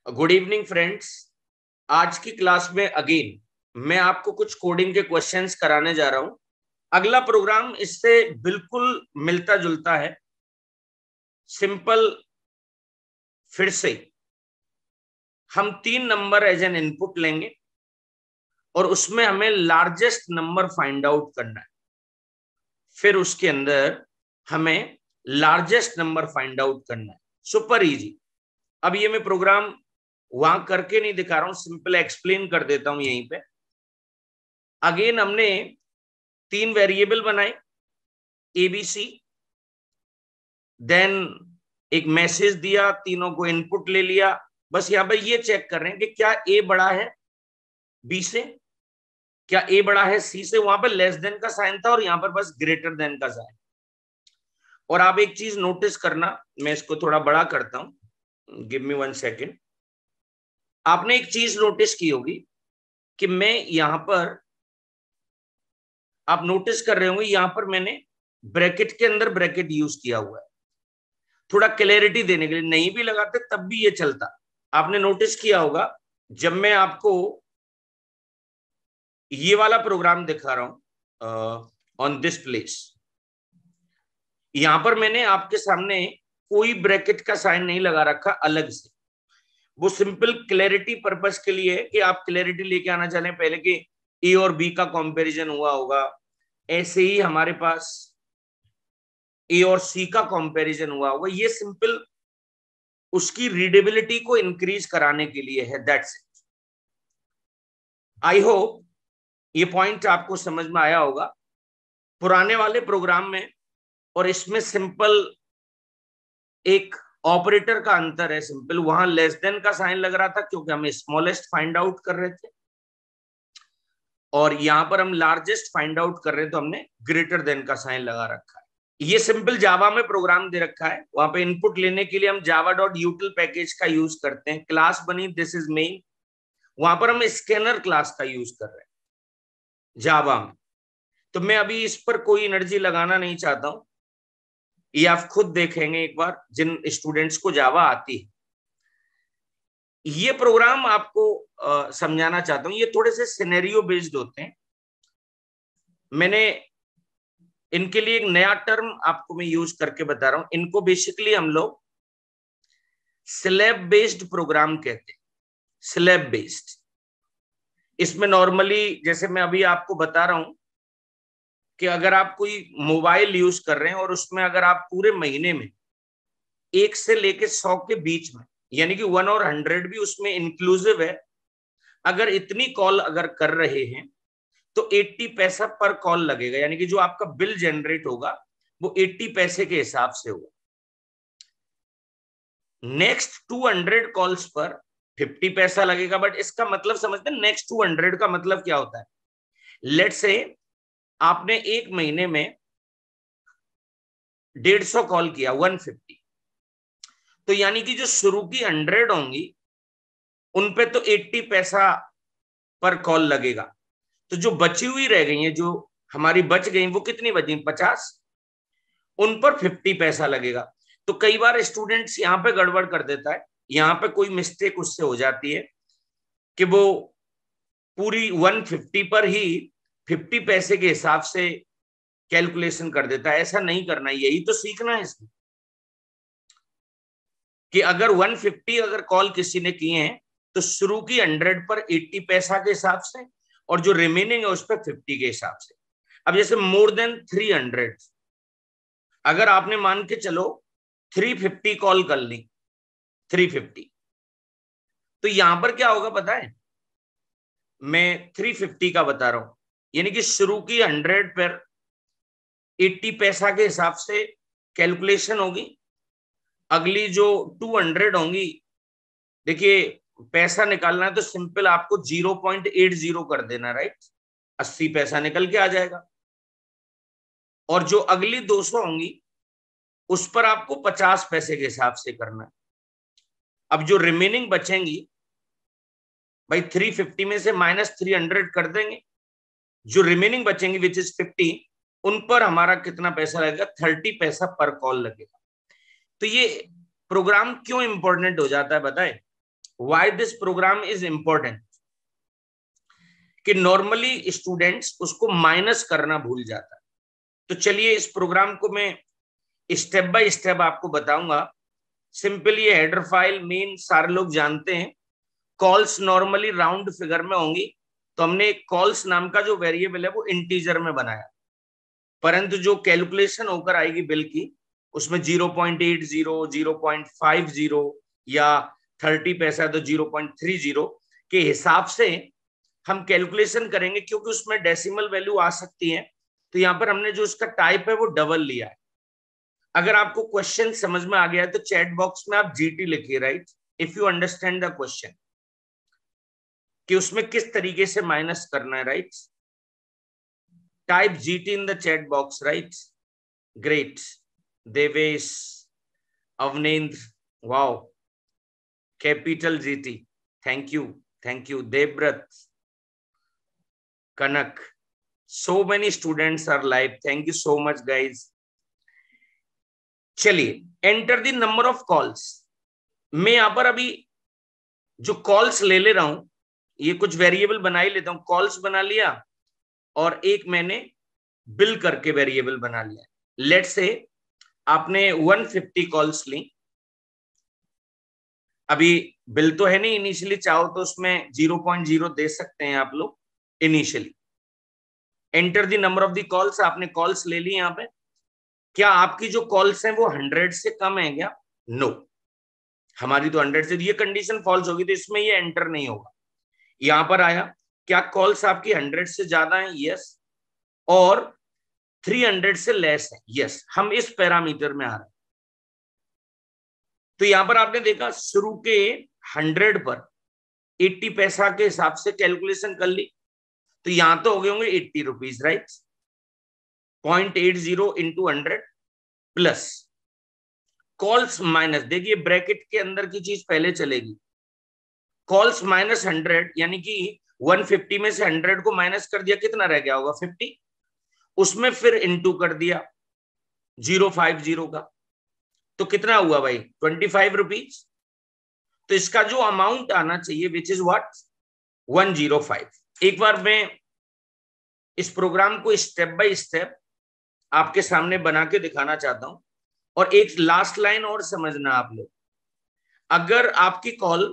Good evening friends. आज की class में अगेन मैं आपको कुछ कोडिंग के क्वेश्चंस कराने जा रहा हूं। अगला प्रोग्राम इससे बिल्कुल मिलता जुलता है। सिंपल, फिर से हम 3 नंबर एज एन इनपुट लेंगे और उसमें हमें लार्जेस्ट नंबर फाइंड आउट करना है। फिर उसके अंदर हमें लार्जेस्ट नंबर फाइंड आउट करना है। Super easy. अब ये मैं प्रोग्राम वहां करके नहीं दिखा रहा हूं, सिंपल एक्सप्लेन कर देता हूं यहीं पे। अगेन हमने 3 वेरिएबल बनाए, एबीसी, देन एक मैसेज दिया, तीनों को इनपुट ले लिया। बस यहां पर ये चेक कर रहे हैं कि क्या ए बड़ा है बी से, क्या ए बड़ा है सी से। वहां पर लेस देन का साइन था और यहां पर बस ग्रेटर देन का साइन। और आप एक चीज नोटिस करना, मैं इसको थोड़ा बड़ा करता हूं, गिव मी 1 सेकेंड। आपने एक चीज नोटिस की होगी कि मैं यहां पर, आप नोटिस कर रहे होंगे यहां पर मैंने ब्रैकेट के अंदर ब्रैकेट यूज किया हुआ है, थोड़ा क्लैरिटी देने के लिए। नहीं भी लगाते तब भी ये चलता। आपने नोटिस किया होगा जब मैं आपको ये वाला प्रोग्राम दिखा रहा हूं ऑन दिस प्लेस, यहां पर मैंने आपके सामने कोई ब्रैकेट का साइन नहीं लगा रखा अलग से। वो सिंपल क्लैरिटी पर्पस के लिए है कि आप क्लैरिटी लेके आना चाहें पहले कि ए और बी का कंपैरिजन हुआ होगा, ऐसे ही हमारे पास ए और सी का कंपैरिजन हुआ होगा। ये सिंपल उसकी रीडेबिलिटी को इंक्रीज कराने के लिए है, दैट्स इट। आई होप ये पॉइंट आपको समझ में आया होगा। पुराने वाले प्रोग्राम में और इसमें सिंपल एक ऑपरेटर का अंतर है। सिंपल वहां लेस देन का साइन लग रहा था क्योंकि हम स्मॉलेस्ट फाइंड आउट कर रहे थे, और यहां पर हम लार्जेस्ट फाइंड आउट कर रहे हैं तो हमने ग्रेटर देन का साइन लगा रखा है। ये सिंपल जावा में प्रोग्राम दे रखा है। वहां पे इनपुट लेने के लिए हम java.util पैकेज का यूज करते हैं। क्लास बनी दिस इज मेन, वहां पर हम स्कैनर क्लास का यूज कर रहे हैं जावा में। तो मैं अभी इस पर कोई एनर्जी लगाना नहीं चाहता हूं, ये आप खुद देखेंगे एक बार जिन स्टूडेंट्स को जावा आती है। ये प्रोग्राम आपको समझाना चाहता हूं, ये थोड़े से सिनेरियो बेस्ड होते हैं। मैंने इनके लिए एक नया टर्म आपको मैं यूज करके बता रहा हूं। इनको बेसिकली हम लोग स्लैब बेस्ड प्रोग्राम कहते हैं। स्लैब बेस्ड, इसमें नॉर्मली जैसे मैं अभी आपको बता रहा हूं कि अगर आप कोई मोबाइल यूज कर रहे हैं और उसमें अगर आप पूरे महीने में 1 से लेके 100 के बीच में, यानी कि 1 और 100 भी उसमें इंक्लूसिव है, अगर इतनी कॉल अगर कर रहे हैं तो 80 पैसा पर कॉल लगेगा। यानी कि जो आपका बिल जनरेट होगा वो 80 पैसे के हिसाब से होगा। नेक्स्ट 200 कॉल्स पर 50 पैसा लगेगा। बट इसका मतलब समझते हैं, नेक्स्ट 200 का मतलब क्या होता है। लेट्स से आपने एक महीने में 150 कॉल किया, 150, तो यानी कि जो शुरू की 100 होंगी उन पे तो 80 पैसा पर कॉल लगेगा। तो जो बची हुई रह गई है, जो हमारी बच गई, वो कितनी बची, 50, उन पर 50 पैसा लगेगा। तो कई बार स्टूडेंट्स यहाँ पे गड़बड़ कर देता है, यहाँ पे कोई मिस्टेक उससे हो जाती है कि वो पूरी 150 पर ही 50 पैसे के हिसाब से कैलकुलेशन कर देता है। ऐसा नहीं करना, यही तो सीखना है इसमें कि अगर 150 अगर कॉल किसी ने किए हैं तो शुरू की 100 पर 80 पैसा के हिसाब से और जो रिमेनिंग है उस पर 50 के हिसाब से। अब जैसे मोर देन 300, अगर आपने मान के चलो 350 कॉल कर ली, 350, तो यहां पर क्या होगा पता है, मैं 350 का बता रहा हूं। यानी कि शुरू की 100 पर 80 पैसा के हिसाब से कैलकुलेशन होगी। अगली जो 200 होंगी, देखिए पैसा निकालना है तो सिंपल आपको 0.80 कर देना, राइट, 80 पैसा निकल के आ जाएगा। और जो अगली 200 होंगी उस पर आपको 50 पैसे के हिसाब से करना है। अब जो रिमेनिंग बचेंगी भाई 350 में से -300 कर देंगे, जो रिमेनिंग बचेंगी विच इज 50, उन पर हमारा कितना पैसा लगेगा, 30 पैसा पर कॉल लगेगा। तो ये प्रोग्राम क्यों इंपॉर्टेंट हो जाता है बताएं। Why this program is important, कि नॉर्मली स्टूडेंट्स उसको माइनस करना भूल जाता है। तो चलिए इस प्रोग्राम को मैं स्टेप बाय स्टेप आपको बताऊंगा। सिंपली ये हेडर फाइल मेन सारे लोग जानते हैं। कॉल्स नॉर्मली राउंड फिगर में होंगी, तो हमने कॉल्स नाम का जो वेरिएबल है वो इंटीजर में बनाया, परंतु जो कैलकुलेशन होकर आएगी बिल की उसमें 0.80, 0.50 या 30 पैसा तो 0.30 के हिसाब से हम कैलकुलेशन करेंगे, क्योंकि उसमें डेसिमल वैल्यू आ सकती है। तो यहाँ पर हमने जो उसका टाइप है वो डबल लिया है। अगर आपको क्वेश्चन समझ में आ गया है तो चैट बॉक्स में आप जीटी लिखिए, right, if you understand the question, कि उसमें किस तरीके से माइनस करना है, right. Type GT in the chat box, right. Great, Devesh, Avnendra, wow, capital GT, thank you, thank you. Devvrat, Kanak, so many students are live, thank you so much guys। चलिए, enter the number of calls. मैं यहां पर अभी जो calls ले रहा हूं, ये कुछ वेरिएबल बना ही लेता हूं। कॉल्स बना लिया और एक मैंने बिल करके वेरिएबल बना लिया। लेट से आपने 150 कॉल्स ली, अभी बिल तो है नहीं, इनिशियली चाहो तो उसमें 0.0 दे सकते हैं आप लोग initially. Enter the number of the calls, आपने कॉल्स ले ली। यहाँ पे क्या आपकी जो कॉल्स हैं वो 100 से कम है क्या? नो, हमारी तो 100 से, ये कंडीशन फॉल्स होगी तो इसमें ये एंटर नहीं होगा। यहां पर आया, क्या कॉल्स आपकी 100 से ज्यादा है? यस। और 300 से लेस है? यस। हम इस पैरामीटर में आ रहे हैं। तो यहां पर आपने देखा शुरू के 100 पर 80 पैसा के हिसाब से कैलकुलेशन कर ली, तो यहां तो हो गए होंगे 80 rupees, right. 0.80 into 100 plus calls minus, देखिए ब्रैकेट के अंदर की चीज पहले चलेगी। कॉल्स माइनस 100, यानी कि 150 में से 100 को माइनस कर दिया, कितना रह गया होगा? 50। उसमें फिर इंटू कर दिया 050 का, तो कितना हुआ भाई? 25 रुपीज। तो इसका जो अमाउंट आना चाहिए विच इज व्हाट? 105। एक बार मैं इस प्रोग्राम को स्टेप बाय स्टेप आपके सामने बना के दिखाना चाहता हूं। और एक लास्ट लाइन और समझना आप लोग, अगर आपकी कॉल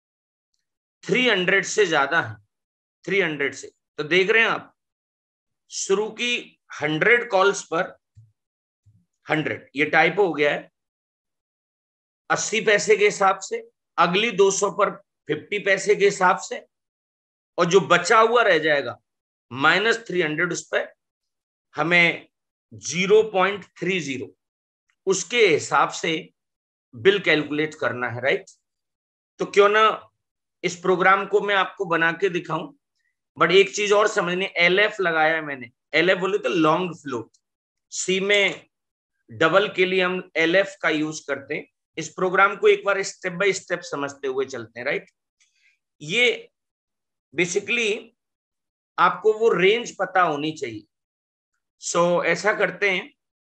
300 से ज्यादा है, 300 से, तो देख रहे हैं आप शुरू की 100 कॉल्स पर 100, ये टाइप हो गया है 80 पैसे के हिसाब से, अगली 200 पर 50 पैसे के हिसाब से, और जो बचा हुआ रह जाएगा -300, उस पर हमें 0.30 उसके हिसाब से बिल कैलकुलेट करना है, राइट। तो क्यों ना इस प्रोग्राम को मैं आपको बना के दिखाऊं। बट एक चीज और समझनी, LF लगाया है मैंने। LF बोले तो लॉन्ग फ्लोट, सी में डबल के लिए हम LF का यूज करते हैं। इस प्रोग्राम को एक बार स्टेप बाय स्टेप समझते हुए चलते हैं, राइट। ये बेसिकली आपको वो रेंज पता होनी चाहिए। सो ऐसा करते हैं,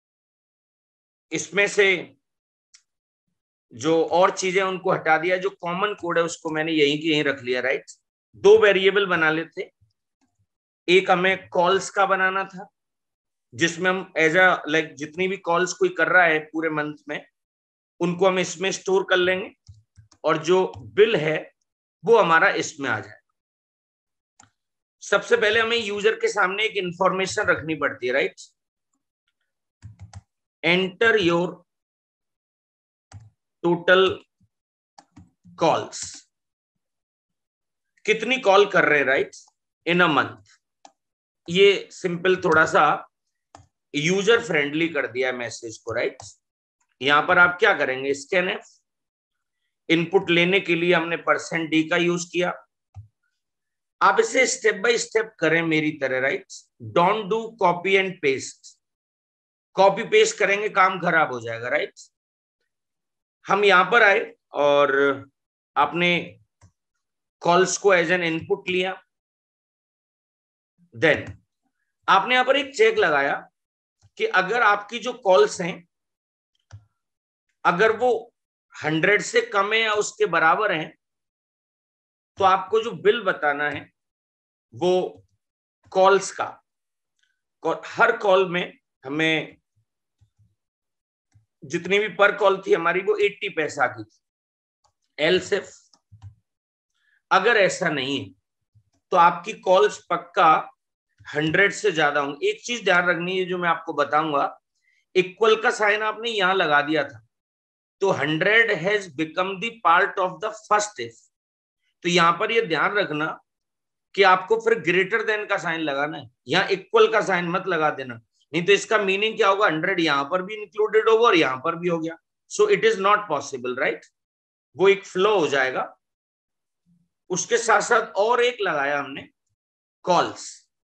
इसमें से जो और चीजें उनको हटा दिया, जो कॉमन कोड है उसको मैंने यहीं की यहीं रख लिया, राइट। दो वेरिएबल बना लेते, एक हमें कॉल्स का बनाना था, जिसमें हम एज अ लाइक जितनी भी कॉल्स कोई कर रहा है पूरे मंथ में, उनको हम इसमें स्टोर कर लेंगे, और जो बिल है वो हमारा इसमें आ जाए। सबसे पहले हमें यूजर के सामने एक इंफॉर्मेशन रखनी पड़ती है, right. Enter your total calls, कितनी कॉल कर रहे हैं, राइट, इन अ मंथ। ये सिंपल थोड़ा सा यूजर फ्रेंडली कर दिया मैसेज को, राइट। यहां पर आप क्या करेंगे? स्कैनफ, इनपुट लेने के लिए हमने %d का यूज किया। आप इसे स्टेप बाय स्टेप करें मेरी तरह, right. Don't do copy and paste, copy paste करेंगे काम खराब हो जाएगा, राइट। हम यहां पर आए और आपने कॉल्स को एज एन इनपुट लिया, देन आपने यहां पर एक चेक लगाया कि अगर आपकी जो कॉल्स हैं अगर वो 100 से कम है या उसके बराबर हैं, तो आपको जो बिल बताना है वो कॉल्स का, हर कॉल में हमें जितनी भी पर कॉल थी हमारी वो 80 पैसा की थी। एल सिर्फ अगर ऐसा नहीं है तो आपकी कॉल्स पक्का 100 से ज्यादा होंगी। एक चीज ध्यान रखनी है जो मैं आपको बताऊंगा, इक्वल का साइन आपने यहां लगा दिया था तो 100 has become the part of the first if. तो यहां पर ये ध्यान रखना कि आपको फिर ग्रेटर देन का साइन लगाना है, यहाँ इक्वल का साइन मत लगा देना, नहीं तो इसका मीनिंग क्या होगा, 100 यहां पर भी इंक्लूडेड होगा और यहां पर भी हो गया। So it is not possible, right. वो एक फ्लो हो जाएगा। उसके साथ साथ और एक लगाया हमने कॉल्स।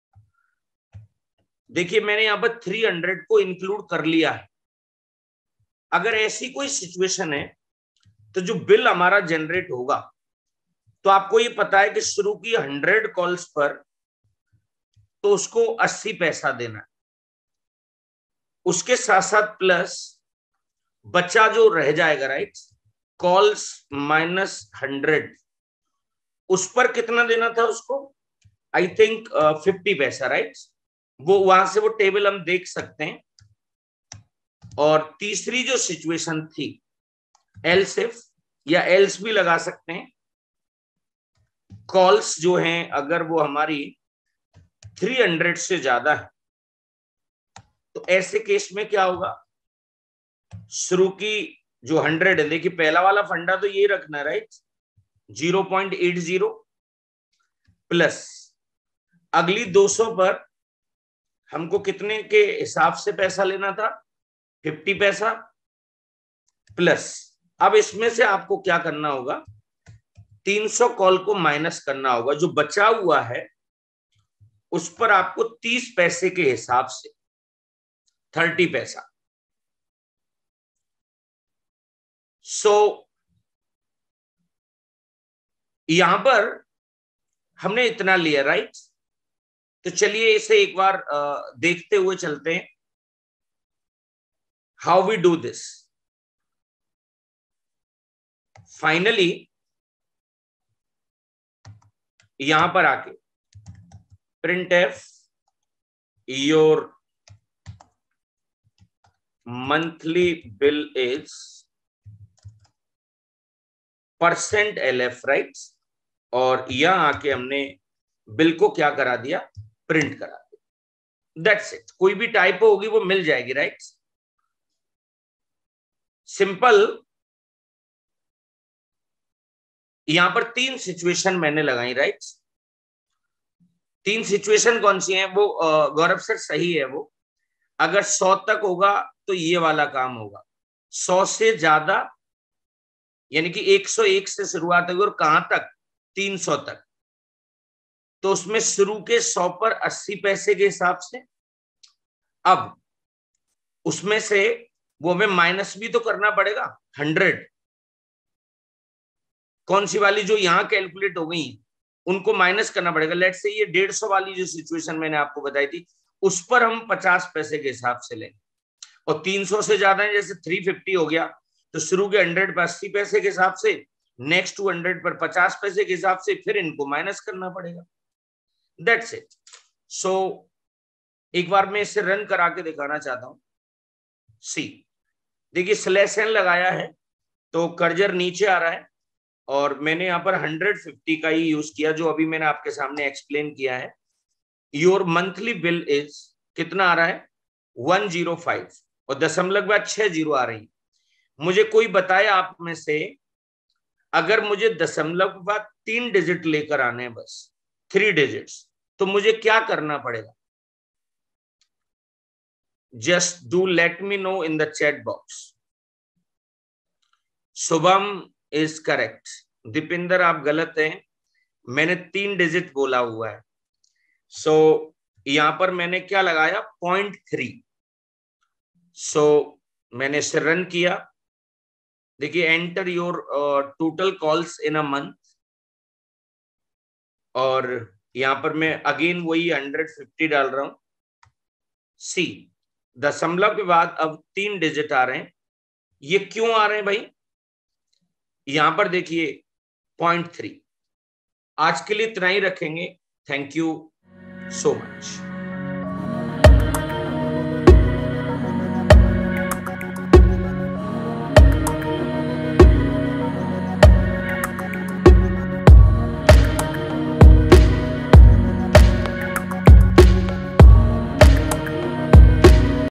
देखिए मैंने यहां पर 300 को इंक्लूड कर लिया है। अगर ऐसी कोई सिचुएशन है तो जो बिल हमारा जनरेट होगा, तो आपको ये पता है कि शुरू की 100 कॉल्स पर तो उसको 80 पैसा देना है, उसके साथ साथ प्लस बच्चा जो रह जाएगा, राइट, कॉल्स माइनस 100, उस पर कितना देना था उसको, आई थिंक 50 पैसा, राइट। वो वहां से वो टेबल हम देख सकते हैं। और तीसरी जो सिचुएशन थी एल्स इफ, या एल्स भी लगा सकते हैं, कॉल्स जो हैं अगर वो हमारी 300 से ज्यादा है तो ऐसे केस में क्या होगा, शुरू की जो 100 है, देखिए पहला वाला फंडा तो ये रखना, राइट, 0.80 प्लस अगली 200 पर हमको कितने के हिसाब से पैसा लेना था, 50 पैसा प्लस। अब इसमें से आपको क्या करना होगा, 300 कॉल को माइनस करना होगा, जो बचा हुआ है उस पर आपको 30 पैसे के हिसाब से 30 पैसा। सो यहां पर हमने इतना लिया, राइट। तो चलिए इसे एक बार देखते हुए चलते हैं, how we do this. Finally यहां पर आके print F your monthly bill is %LF, right. और यहां आके हमने बिल को क्या करा दिया, प्रिंट करा दिया। That's it. कोई भी टाइप होगी वो मिल जाएगी, राइट। सिंपल। यहां पर 3 सिचुएशन मैंने लगाई, राइट। 3 सिचुएशन कौन सी हैं वो, गौरव सर सही है वो, अगर 100 तक होगा तो ये वाला काम होगा, 100 से ज्यादा यानी कि 101 से शुरुआत होगी और कहां तक, 300 तक, तो उसमें शुरू के 100 पर 80 पैसे के हिसाब से। अब उसमें से वो हमें माइनस भी तो करना पड़ेगा 100, कौन सी वाली जो यहां कैलकुलेट हो गई उनको माइनस करना पड़ेगा। लेट से ये 150 वाली जो सिचुएशन मैंने आपको बताई थी उस पर हम 50 पैसे के हिसाब से लें, और 300 से ज्यादा है जैसे 350 हो गया तो शुरू के 100 पर 80 पैसे के हिसाब से, नेक्स्ट 200 पर 50 पैसे के हिसाब से, फिर इनको माइनस करना पड़ेगा। That's it. सो एक बार मैं इसे रन करा के दिखाना चाहता हूं। सी देखिए स्लैश एन लगाया है तो कर्जर नीचे आ रहा है और मैंने यहाँ पर 150 का ही यूज किया जो अभी मैंने आपके सामने एक्सप्लेन किया है। योर मंथली बिल इज कितना आ रहा है, 105 और दशमलव के बाद 6 जीरो आ रही। मुझे कोई बताए आप में से, अगर मुझे दशमलव के बाद 3 डिजिट लेकर आने हैं, बस 3 डिजिट्स, तो मुझे क्या करना पड़ेगा, just do let me know in the chat box. Shubham is correct, Dipinder आप गलत हैं, मैंने 3 डिजिट बोला हुआ है। सो यहां पर मैंने क्या लगाया, 0.3। सो मैंने इसे रन किया। देखिए enter your total calls in a month, और यहां पर मैं अगेन वही 150 डाल रहा हूं। सी दशमलव के बाद अब 3 डिजिट आ रहे हैं। ये क्यों आ रहे हैं भाई, यहां पर देखिए 0.3, आज के लिए इतना ही रखेंगे। Thank you so much.